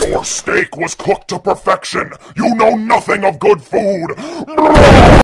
Your steak was cooked to perfection. You know nothing of good food.